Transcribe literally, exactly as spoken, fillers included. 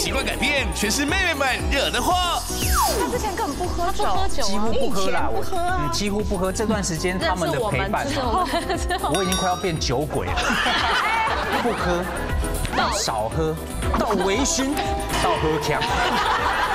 习惯改变，全是妹妹们惹的祸。 他之前根本不喝酒， 不喝酒， 几乎不喝啦， 不喝啊， 嗯，几乎不喝。这段时间他们的陪伴，我已经快要变酒鬼了。不喝，到少喝，到微醺，到喝呛。